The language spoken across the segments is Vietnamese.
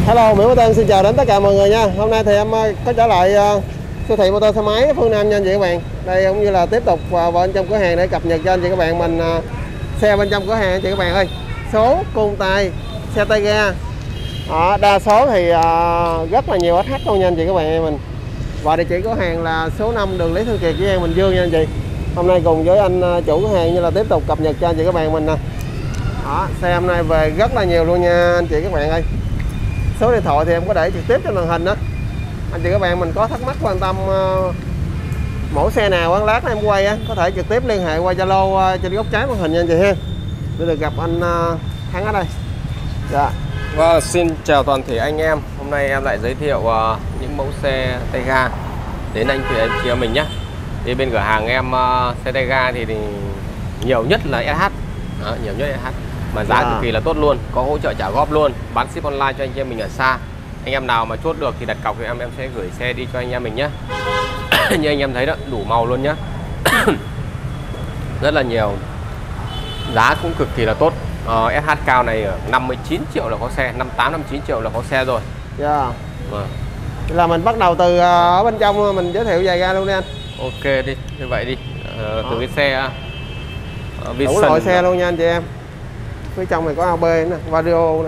Hello, Nguyễn Văn Tân xin chào đến tất cả mọi người nha. Hôm nay thì em có trở lại siêu thị mô tô xe máy Phương Nam nha anh chị các bạn. Đây cũng như là tiếp tục vào bên trong cửa hàng để cập nhật cho anh chị các bạn mình xe bên trong cửa hàng anh chị các bạn ơi. Số côn tay, xe tay ga. Đa số thì rất là nhiều SH luôn nha anh chị các bạn em mình. Và địa chỉ cửa hàng là số 5 đường Lý Thường Kiệt, Dĩ An, Bình Dương nha anh chị. Hôm nay cùng với anh chủ cửa hàng như là tiếp tục cập nhật cho anh chị các bạn mình nè. Xe hôm nay về rất là nhiều luôn nha anh chị các bạn ơi. Số điện thoại thì em có để trực tiếp trên màn hình đó. Anh chị các bạn mình có thắc mắc quan tâm mẫu xe nào lát em quay á, có thể trực tiếp liên hệ qua Zalo trên góc trái màn hình nha anh chị ha. Để được gặp anh Thắng ở đây. Dạ. Vâng, xin chào toàn thể anh em. Hôm nay em lại giới thiệu những mẫu xe tay ga đến anh chị em mình nhé. Thì bên cửa hàng em xe tay ga thì nhiều nhất là SH. Đó, nhiều nhất SH. Mà giá cực kỳ là tốt luôn, có hỗ trợ trả góp luôn, bán ship online cho anh em mình ở xa. Anh em nào mà chốt được thì đặt cọc thì em sẽ gửi xe đi cho anh em mình nhé. Như anh em thấy đó, đủ màu luôn nhé. Rất là nhiều, giá cũng cực kỳ là tốt. SH cao này 59 triệu là có xe, 58 59 triệu là có xe rồi. Dạ. Là mình bắt đầu từ ở bên trong mình giới thiệu về ga luôn đi anh. Ok đi, như vậy đi. Từ cái xe đủ loại xe luôn nha anh chị em. Phía trong này có AB nè, Vario nè,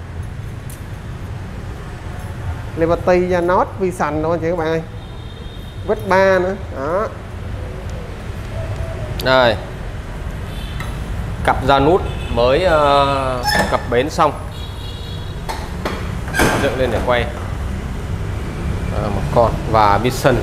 Liberty, Yanos, Vision luôn anh chị các bạn ơi. Vespa nữa. Đó. Đây. Cặp ra nút mới cặp bến xong. Dựng lên để quay. Một con và Vision.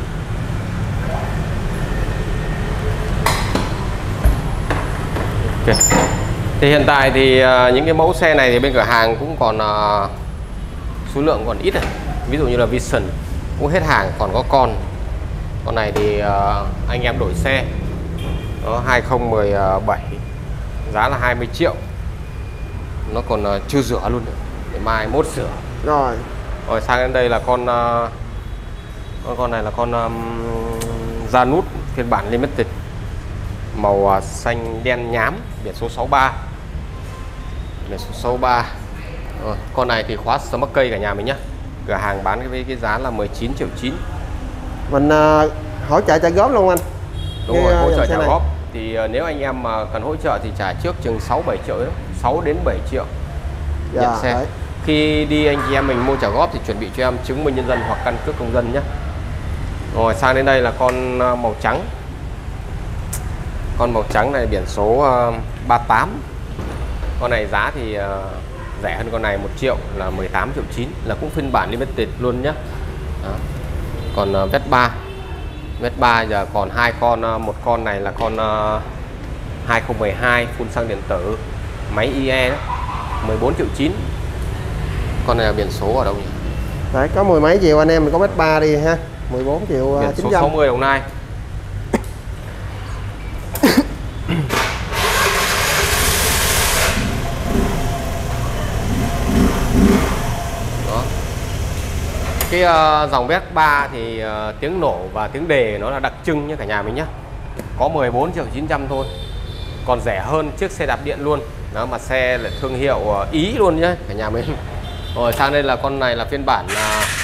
Ok. Thì hiện tại thì những cái mẫu xe này thì bên cửa hàng cũng còn số lượng còn ít này. Ví dụ như là Vision cũng hết hàng, còn có con này thì anh em đổi xe. Nó 2017, giá là 20 triệu. Nó còn chưa rửa luôn nữa. Để mai mốt rửa. Rồi sang đến đây là con này là con Janus phiên bản Limited, màu xanh đen nhám, biển số 63. Biển số 63. Rồi, con này thì khóa smart cây cả nhà mình nhá. Cửa hàng bán với cái giá là 19 triệu 9. Mình hỗ trợ trả góp luôn anh. Đúng rồi, hỗ trợ trả góp. Thì nếu anh em mà cần hỗ trợ thì trả trước chừng 6-7 triệu đó, 6 đến 7 triệu. Dạ, nhận xe. Đấy. Khi đi anh chị em mình mua trả góp thì chuẩn bị cho em chứng minh nhân dân hoặc căn cước công dân nhé. Rồi sang đến đây là con màu trắng. Con màu trắng này biển số 38. Con này giá thì rẻ hơn con này 1 triệu, là 18 triệu 9, là cũng phiên bản limited luôn nhé. Đó. Còn Vespa giờ còn hai con, một con này là con 2012 full xăng điện tử, máy IE đó, 14 triệu 9. Con này là biển số ở đâu nhỉ? Đấy, có mười mấy triệu anh em mình có Vespa đi ha. 14 triệu biển 900. số 60 Đồng Nai. Đó. Cái dòng Vespa thì tiếng nổ và tiếng đề nó là đặc trưng như cả nhà mình nhé. Có 14 triệu 900 thôi. Còn rẻ hơn chiếc xe đạp điện luôn. Đó, mà xe là thương hiệu Ý luôn nhé cả nhà mình. Rồi sang đây là con này là phiên bản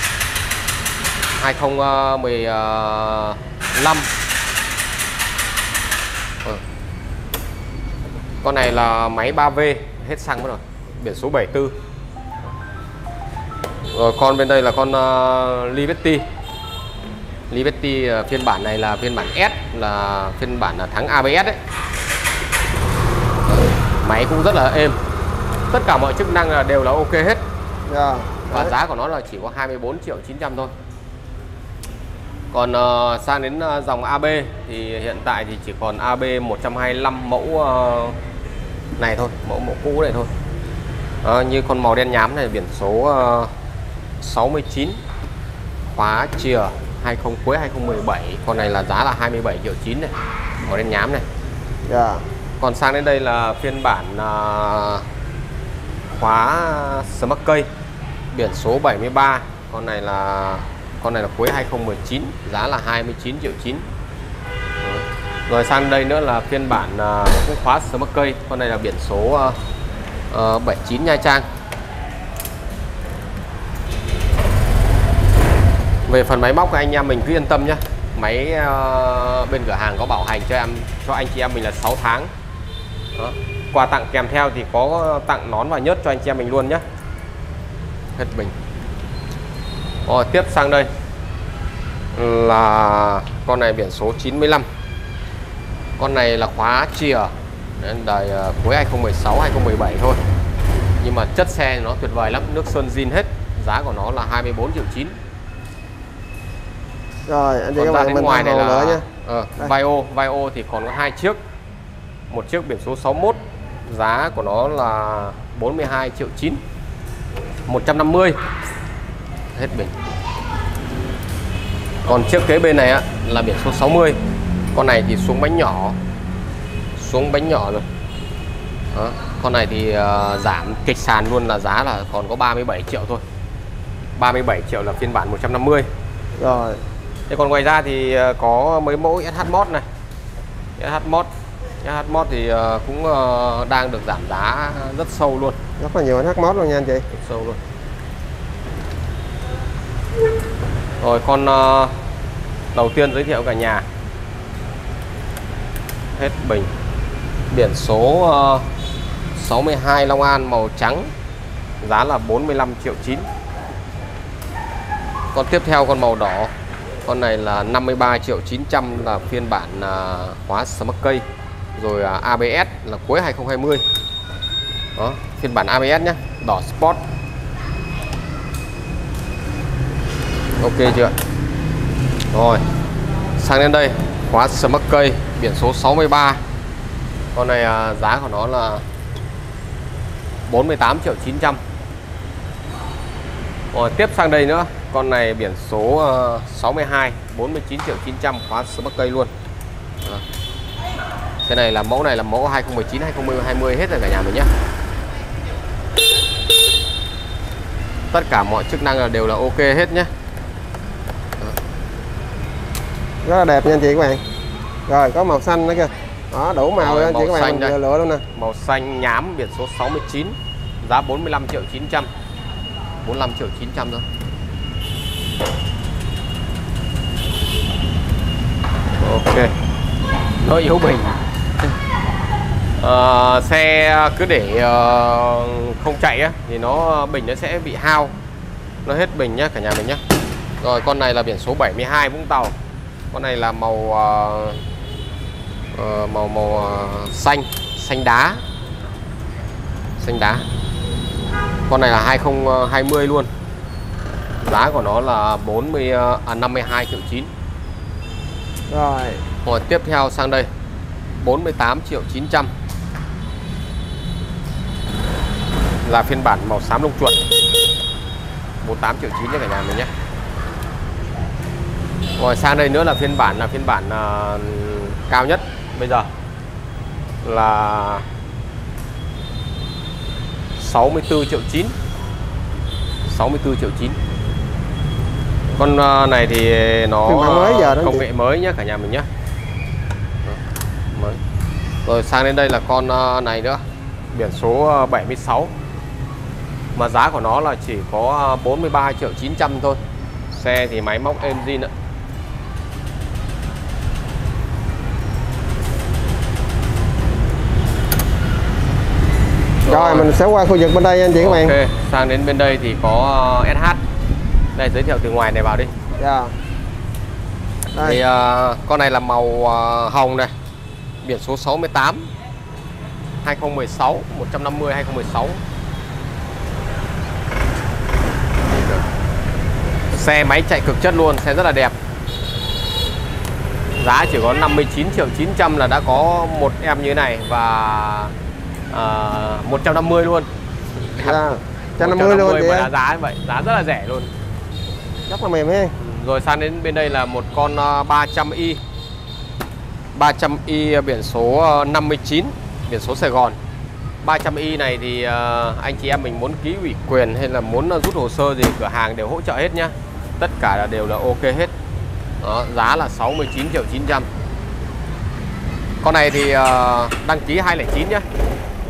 2015. Con này là máy 3V, hết xăng mất rồi, biển số 74. Rồi con bên đây là con Liberty. Liberty phiên bản này là phiên bản S, là phiên bản thắng ABS đấy. Máy cũng rất là êm. Tất cả mọi chức năng đều là ok hết. Và giá của nó là chỉ có 24 triệu 900 thôi. Còn sang đến dòng AB thì hiện tại thì chỉ còn AB 125 mẫu này thôi, mẫu cũ này thôi. Như con màu đen nhám này biển số 69, khóa chìa cuối 2017. Con này là giá là 27 triệu 9 này, màu đen nhám này. Còn sang đến đây là phiên bản khóa smart cây, biển số 73. Con này là cuối 2019, giá là 29 triệu 9. Rồi sang đây nữa là phiên bản cũng khóa smart cây. Con này là biển số 79 Nha Trang. Về phần máy móc anh em mình cứ yên tâm nhé. Máy bên cửa hàng có bảo hành cho anh chị em mình là 6 tháng. Đó. Quà tặng kèm theo thì có tặng nón và nhớt cho anh chị em mình luôn nhé. Hết bình. Rồi tiếp sang đây là con này biển số 95. Con này là khóa chìa đời cuối 2016 2017 thôi. Nhưng mà chất xe nó tuyệt vời lắm, nước sơn zin hết. Giá của nó là 24,9 triệu. Rồi anh chị các Ra bạn đến mình ngoài này nữa là nha. Vaio thì còn có 2 chiếc. Một chiếc biển số 61, giá của nó là 42,9 triệu. 150 hết bình. Còn chiếc kế bên này á, là biển số 60. Con này thì xuống bánh nhỏ rồi. Đó. Con này thì giảm kịch sàn luôn, là giá là còn có 37 triệu thôi. 37 triệu là phiên bản 150. Rồi. Thế còn ngoài ra thì có mấy mẫu SH Mod này. SH Mod thì cũng đang được giảm giá rất sâu luôn. Rất là nhiều SH Mod luôn nha anh chị. Rất sâu luôn. Rồi con đầu tiên giới thiệu cả nhà. Hết bình. Biển số 62 Long An màu trắng. Giá là 45,9 triệu. Con tiếp theo con màu đỏ. Con này là 53,9 triệu là phiên bản khóa Smart Key. Rồi ABS là cuối 2020. Đó, phiên bản ABS nhé, đỏ Sport. Ok chưa? Rồi, sang đến đây, khóa Smart Key biển số 63. Con này giá của nó là 48,9 triệu. Rồi tiếp sang đây nữa, con này biển số 62, 49,9 triệu, khóa Smart Key luôn. Đó. Cái này là mẫu 2019 2020 hết rồi cả nhà mình nhé. Tất cả mọi chức năng đều là ok hết nhé. Rất là đẹp nha anh chị các bạn. Rồi có màu xanh nữa kìa. Đó, đủ màu rồi anh chị các bạn, mình lựa luôn nè. Màu xanh nhám biển số 69, giá 45,9 triệu. 45,9 triệu thôi. Ok. Nó yếu bình. Xe cứ để không chạy á thì bình nó sẽ bị hao. Nó hết bình nhá cả nhà mình nhé. Rồi con này là biển số 72 Vũng Tàu. Con này là màu xanh đá. Con này là 2020 luôn. Giá của nó là 52,9 triệu. Rồi tiếp theo sang đây 48,9 triệu. Là phiên bản màu xám lông chuột. 48,9 triệu cho cả nhà mình nhé. Rồi sang đây nữa là phiên bản cao nhất bây giờ là 64,9 triệu. 64,9 triệu. Con này thì nó mới giờ đó công nghệ mới nhé cả nhà mình nhé. Mới. Rồi sang đến đây là con này nữa, biển số 76. Mà giá của nó là chỉ có 43,9 triệu thôi. Xe thì máy móc êm zin ạ. Rồi mình sẽ qua khu vực bên đây anh chị các bạn. Ok, sang đến bên đây thì có SH. Đây giới thiệu từ ngoài này vào đi. Dạ. Thì con này là màu hồng này. Biển số 68 2016, 150 2016. Xe máy chạy cực chất luôn, xe rất là đẹp. Giá chỉ có 59,9 triệu là đã có một em như thế này. Và 150 luôn. Dạ, 150 luôn chị. Mà giá như vậy, giá rất là rẻ luôn. Rất là mềm ấy. Rồi sang đến bên đây là một con 300i. 300i biển số 59, biển số Sài Gòn. 300i này thì anh chị em mình muốn ký ủy quyền hay là muốn rút hồ sơ gì cửa hàng đều hỗ trợ hết nhá. Tất cả đều là ok hết. Đó, giá là 69,9 triệu. Con này thì đăng ký 209 nhá.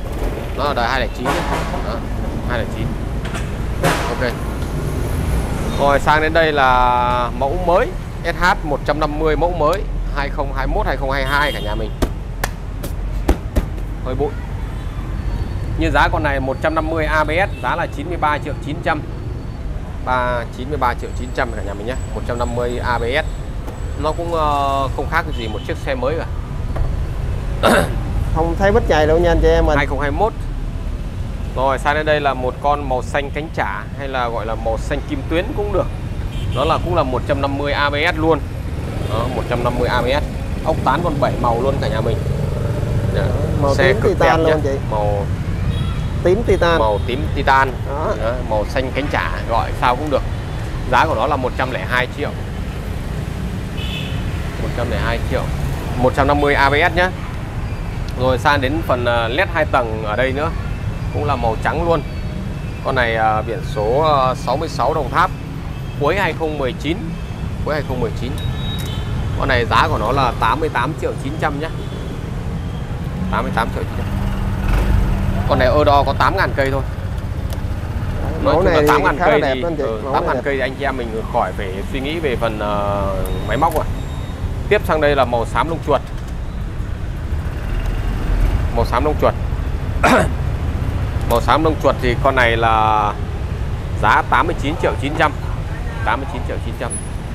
Nó là đời 209 nhá. Đó, 209. Ok. Rồi sang đến đây là mẫu mới SH 150 mẫu mới 2021 2022 cả nhà mình. Hơi bụi. Như giá con này 150 ABS giá là 93 triệu 900. 93 triệu 900 cả nhà mình nhé. 150 ABS. Nó cũng không khác gì một chiếc xe mới cả. Không thấy vết chày đâu nha anh chị em mình. 2021. Rồi sang đến đây là một con màu xanh cánh chả hay là gọi là màu xanh kim tuyến cũng được. Đó là cũng là 150 ABS luôn. Đó, 150 ABS. Ốc tán còn 7 màu luôn cả nhà mình. Màu xe tím cực titan đẹp luôn nhé. chị. Màu tím titan. Màu tím titan. Đó. Đó, màu xanh cánh chả gọi sao cũng được. Giá của nó là 102 triệu. 102 triệu. 150 ABS nhé. Rồi sang đến phần LED 2 tầng ở đây nữa. Cũng là màu trắng luôn. Con này biển số 66 Đồng Tháp, cuối 2019. Cuối 2019. Con này giá của nó là 88 triệu 900 nhé. 88 triệu 900. Con này đo có 8.000 cây thôi. Nói chung là 8.000 cây thì 8.000 cây thì anh chị em mình khỏi phải suy nghĩ về phần máy móc rồi. Tiếp sang đây là màu xám lông chuột. Màu xám lông chuột. Màu xám lông chuột thì con này là giá 89 triệu 900. 89 triệu 900.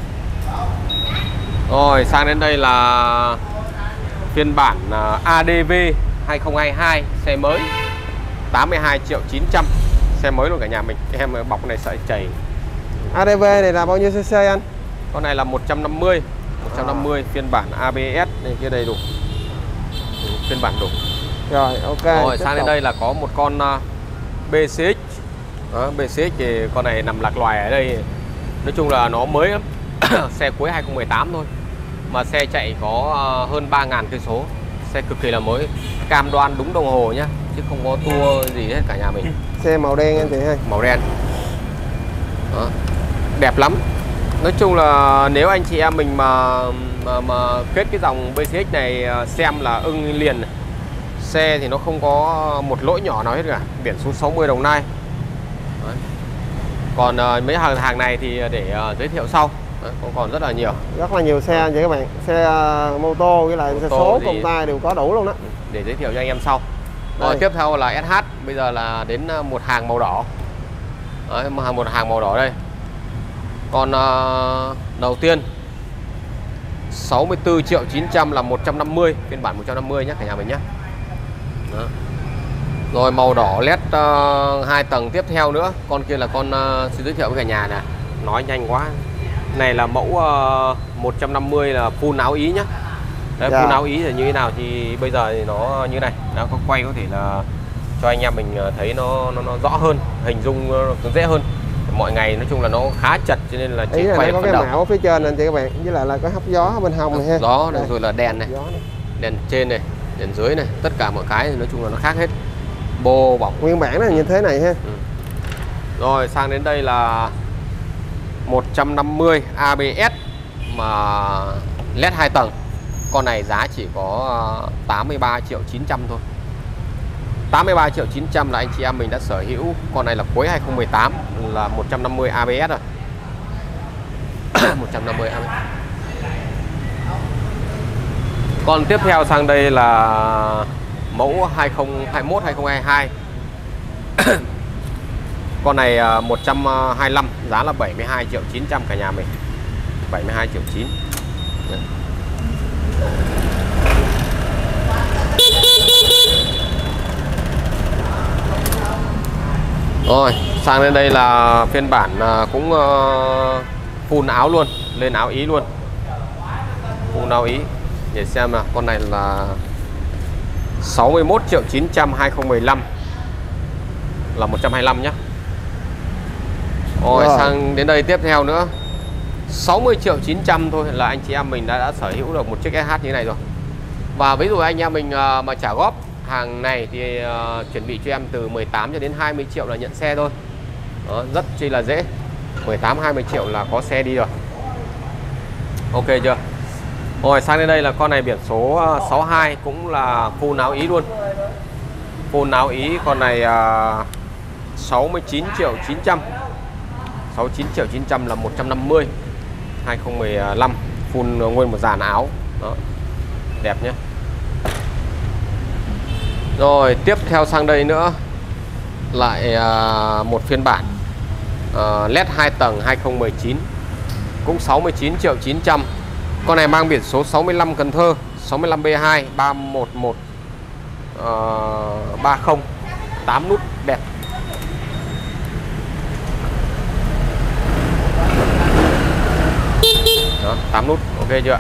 Rồi sang đến đây là phiên bản ADV 2022 xe mới, 82 triệu 900. Xe mới luôn cả nhà mình. Em bọc này sợi chảy. ADV này là bao nhiêu cc anh? Con này là 150. 150 phiên bản ABS này kia đầy đủ. Phiên bản đủ. Rồi ok. Rồi sang đến đây là có một con BCX. Đó, BCX thì con này nằm lạc loài ở đây. Nói chung là nó mới lắm. Xe cuối 2018 thôi. Mà xe chạy có hơn 3.000 cây số. Xe cực kỳ là mới. Cam đoan đúng đồng hồ nhá, chứ không có tua gì hết cả nhà mình. Xe màu đen anh chị ơi. Màu đen. Đó. Đẹp lắm. Nói chung là nếu anh chị em mình mà kết cái dòng BCX này xem là ưng liền. Xe thì nó không có một lỗi nhỏ nào hết cả. Biển số 60 Đồng Nai. Đấy. Còn mấy hàng này thì để giới thiệu sau. Đấy, còn rất là nhiều. Rất là nhiều xe anh chị các bạn. Xe mô tô với lại xe số công tay đều có đủ luôn đó. Để giới thiệu cho anh em sau. Rồi tiếp theo là SH. Bây giờ là đến một hàng màu đỏ. Đấy, một hàng màu đỏ đây. Còn đầu tiên 64 triệu 900 là 150. Phiên bản 150 nhé cả nhà mình nhé. Đó. Rồi màu đỏ LED 2 tầng tiếp theo nữa. Con kia là con xin giới thiệu với cả nhà nè. Nói nhanh quá. Này là mẫu 150 là full áo Ý nhá. Đấy, full áo Ý thì như thế nào thì bây giờ thì nó như này. Nó có quay có thể là cho anh em mình thấy nó rõ hơn, hình dung nó dễ hơn. Mọi ngày nói chung là nó khá chật cho nên là chỉ quay có cái mão ở phía trên anh chị các bạn, với lại là có hấp gió ở bên hông này ha. Gió này, rồi là đèn này. Đèn trên này, đèn dưới này, tất cả mọi cái thì nói chung là nó khác hết. Bô bọc nguyên bản là như thế này ha. Rồi sang đến đây là 150 ABS mà LED 2 tầng. Con này giá chỉ có 83 triệu 900 thôi. 83 triệu 900 là anh chị em mình đã sở hữu. Con này là cuối 2018 là 150 ABS rồi. 150 ABS. Còn tiếp theo sang đây là mẫu 2021 2022. Con này 125, giá là 72 triệu 900 cả nhà mình. 72 triệu 9. Đấy. Rồi, sang đến đây là phiên bản cũng full áo luôn, lên áo Ý luôn. Full áo Ý. Để xem nào, con này là 61 triệu 900 2015 là 125 nhá. Rồi sang đến đây tiếp theo nữa 60 triệu 900 thôi là anh chị em mình đã sở hữu được một chiếc SH như này rồi. Và ví dụ anh em mình mà trả góp hàng này thì chuẩn bị cho em từ 18 cho đến 20 triệu là nhận xe thôi. Đó, rất chi là dễ. 18-20 triệu là có xe đi rồi. Ok chưa? Rồi sang đến đây là con này biển số 62 cũng là full áo Ý luôn. Full áo Ý, con này 69 triệu 900. 69 triệu 900 là 150. 2015 full nguyên một dàn áo. Đó. Đẹp nhé. Rồi tiếp theo sang đây nữa lại một phiên bản LED 2 tầng 2019 cũng 69 triệu 900. Con này mang biển số 65 Cần Thơ, 65B2 311 30, 8 nút đẹp. Đó, 8 nút, ok chưa?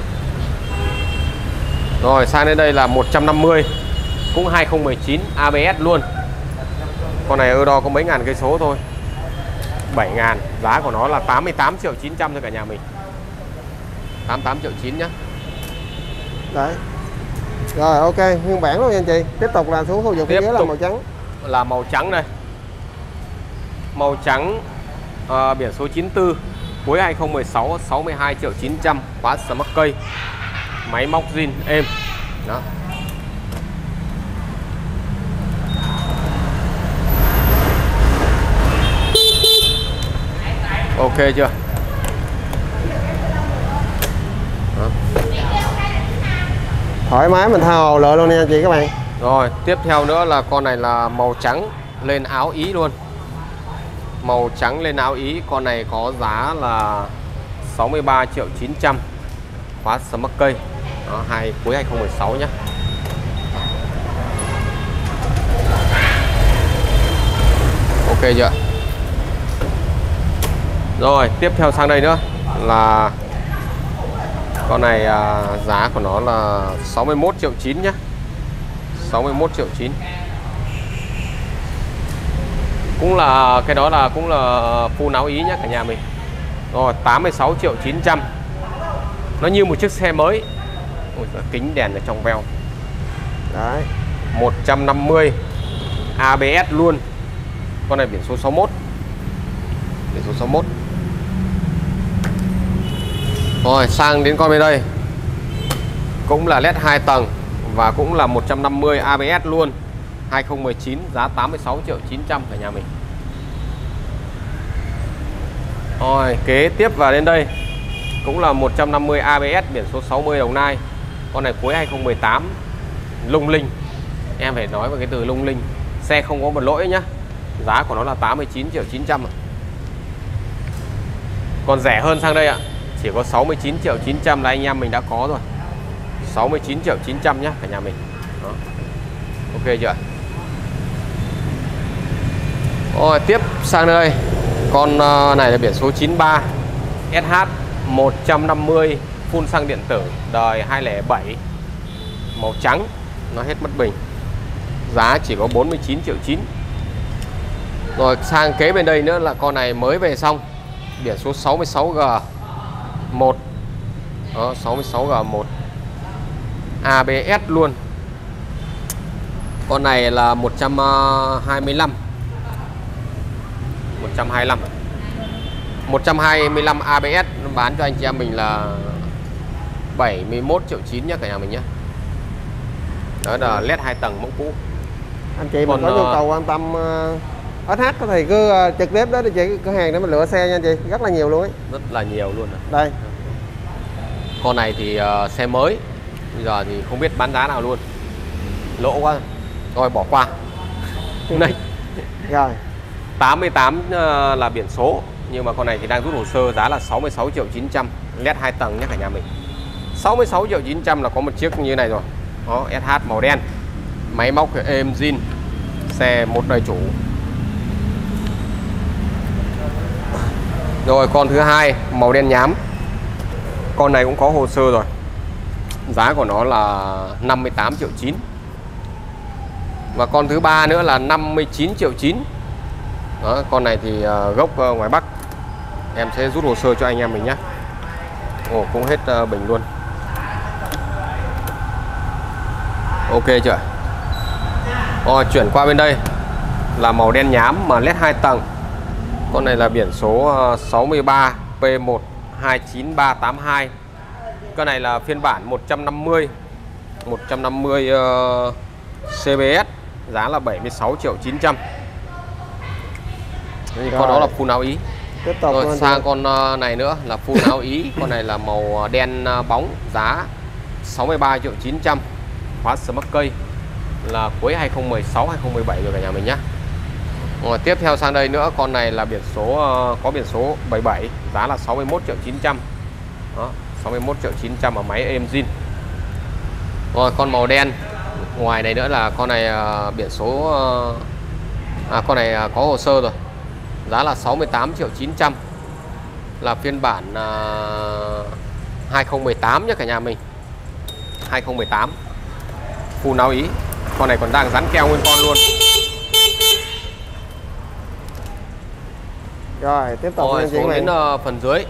Rồi sang đến đây là 150 cũng 2019 ABS luôn. Con này ở đo có mấy ngàn cây số thôi, 7.000. Giá của nó là 88 triệu 900 thôi cả nhà mình. 88 triệu 9 nhá. Đấy. Rồi ok, nguyên bản luôn nha anh chị. Tiếp tục là xuống khu vực phía dưới là màu trắng. Là màu trắng đây. Màu trắng biển số 94 cuối 2016, 62 triệu 900, khóa smart cây. Máy móc zin êm. Đó. Ok chưa? Đó. Thoải mái mình tha hồ lựa luôn nha anh chị các bạn. Rồi tiếp theo nữa là con này là màu trắng lên áo Ý luôn. Màu trắng lên áo Ý. Con này có giá là 63 triệu 900, khóa smart cây. Đó, cuối 2016 nhé. Ok chưa? Rồi tiếp theo sang đây nữa là con này giá của nó là 61 triệu 9 nhé. 61 triệu 9. Cũng là cái đó là cũng là full áo Ý nhé cả nhà mình. Rồi 86 triệu 900. Nó như một chiếc xe mới. Ôi, kính đèn ở trong veo. Đấy. 150 ABS luôn. Con này biển số 61. Biển số 61. Rồi sang đến con bên đây. Cũng là LED 2 tầng và cũng là 150 ABS luôn. 2019 giá 86 triệu 900 cả nhà mình. Rồi kế tiếp vào đến đây cũng là 150 ABS biển số 60 Đồng Nai. Con này cuối 2018. Lung linh. Em phải nói vào cái từ lung linh. Xe không có một lỗi nhá. Giá của nó là 89 triệu 900. Còn rẻ hơn sang đây ạ. Chỉ có 69 triệu 900 là anh em mình đã có rồi. 69 triệu 900 nhá cả nhà mình. Đó. Ok chưa? Rồi tiếp sang đây. Con này là biển số 93 SH 150 full xăng điện tử đời 2007. Màu trắng. Nó hết mất bình. Giá chỉ có 49 triệu 9. Rồi sang kế bên đây nữa là con này mới về xong. Biển số 66G 1. Đó, 66G1 ABS luôn. Con này là 125. 125 ABS bán cho anh chị em mình là 71 triệu 9 nhé cả nhà mình nhé. Đó là LED 2 tầng mẫu cũ. Anh chị mình có nhu cầu quan tâm SH thì cứ trực tiếp đến địa chỉ cửa hàng để mình lựa xe nha anh chị. Rất là nhiều luôn ấy. Rất là nhiều luôn. Đây. Con này thì xe mới. Bây giờ thì không biết bán giá nào luôn. Lỗ quá. Rồi bỏ qua. Này. Rồi 88 là biển số. Nhưng mà con này thì đang rút hồ sơ. Giá là 66 triệu 900. LED 2 tầng nhé cả nhà mình. 66 triệu 900 là có một chiếc như này rồi. Đó, SH màu đen. Máy móc êm zin. Xe một đời chủ. Rồi con thứ hai màu đen nhám. Con này cũng có hồ sơ rồi. Giá của nó là 58 triệu 9. Và con thứ ba nữa là 59 triệu 9. Đó, con này thì gốc ngoài Bắc. Em sẽ rút hồ sơ cho anh em mình nhé. Ồ, cũng hết bình luôn. Ok chưa? Rồi chuyển qua bên đây là màu đen nhám mà LED 2 tầng. Con này là biển số 63 P1 29382. Con này là phiên bản 150 CBS. Giá là 76 triệu 900. Con đó là full áo Ý. Tiếp tục rồi sang con này nữa là full áo Ý. Con này là màu đen bóng, giá 63 triệu 900, khóa smart cây, là cuối 2016 2017 rồi cả nhà mình nhá. Rồi tiếp theo sang đây nữa, con này là biển số có biển số 77, giá là 61 triệu 900. Đó, 61 triệu 900 ở máy êm zin. Rồi con màu đen ngoài này nữa là con này biển số con này có hồ sơ rồi. Giá là 68 triệu 900, là phiên bản 2018 nhé cả nhà mình. 2018 full áo Ý. Con này còn đang dán keo nguyên con luôn. Rồi tiếp tục Rồi xuống đến phần dưới.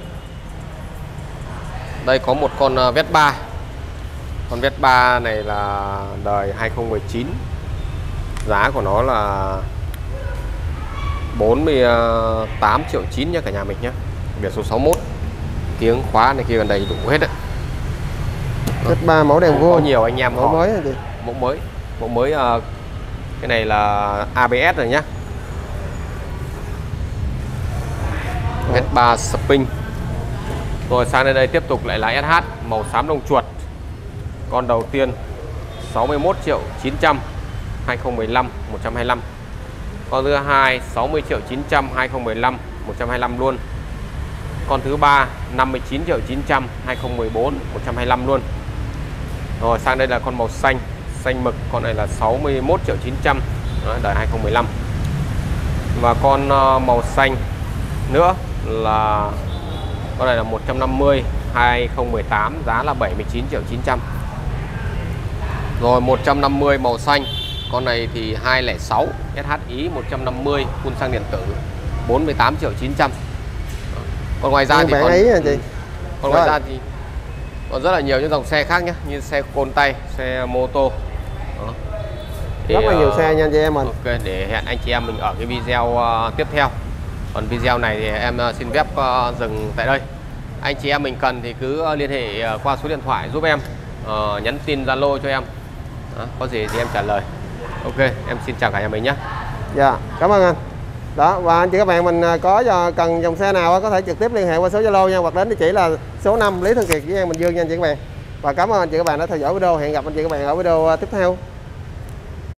Đây có một con Vespa. Con Vespa này là đời 2019. Giá của nó là 48 triệu 9 nha cả nhà mình nhé. Biển số 61. Tiếng khóa này kia gần đầy đủ hết đấy. Vespa mẫu đèn vuông. Có nhiều anh em mẫu mới hả chị? Mẫu mới. Mẫu mới cái này là ABS rồi nhá. Vespa Spin. Rồi sang đây tiếp tục lại là SH màu xám lông chuột. Con đầu tiên 61 triệu 900, 2015 125. Con thứ hai 60 triệu 900, 2015 125 luôn. Con thứ ba 59 triệu 900, 2014 125 luôn. Rồi sang đây là con màu xanh, xanh mực. Con này là 61 triệu 900, đời 2015. Và con màu xanh nữa là con này là 150 2018, giá là 79 triệu 900. Rồi 150 màu xanh. Con này thì 206 SHI 150 phun xăng điện tử 48 triệu 900. Còn ngoài ra thì còn Ý hả chị? Còn ngoài ra thì còn rất là nhiều những dòng xe khác nhé, như xe côn tay, xe mô tô. Đó. Thì, rất là nhiều xe nha anh chị em mình. Ok, để hẹn anh chị em mình ở cái video tiếp theo. Còn video này thì em xin phép dừng tại đây. Anh chị em mình cần thì cứ liên hệ qua số điện thoại giúp em, nhắn tin Zalo cho em. Đó, có gì thì em trả lời. Ok, em xin chào cả nhà mình nhé. Dạ, cảm ơn anh. Đó, và anh chị các bạn mình có cần dòng xe nào có thể trực tiếp liên hệ qua số Zalo nha, hoặc đến địa chỉ là số 5 Lý Thường Kiệt với em Bình Dương nha anh chị các bạn. Và cảm ơn anh chị các bạn đã theo dõi video. Hẹn gặp anh chị các bạn ở video tiếp theo.